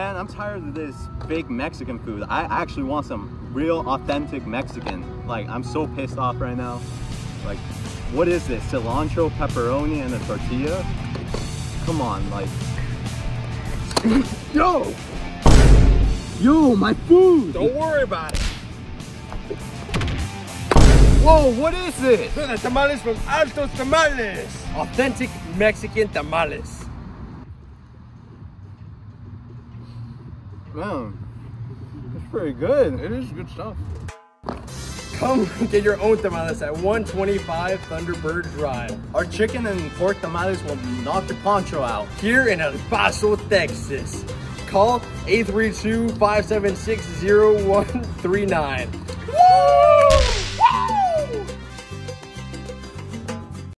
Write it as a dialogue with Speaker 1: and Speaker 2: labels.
Speaker 1: man, I'm tired of this fake Mexican food. I actually want some real authentic Mexican. Like, I'm so pissed off right now. Like, what is this? Cilantro, pepperoni, and a tortilla? Come on, like. Yo! Yo, my food!
Speaker 2: Don't worry about it.
Speaker 1: Whoa, what is this?
Speaker 2: They're the tamales from Altos Tamales. Authentic Mexican tamales.
Speaker 1: Man, that's pretty good.
Speaker 2: It is good stuff. Come get your own tamales at 125 Thunderbird Drive.
Speaker 1: Our chicken and pork tamales will knock your poncho out.
Speaker 2: Here in El Paso, Texas. Call 832-576-0139. Woo!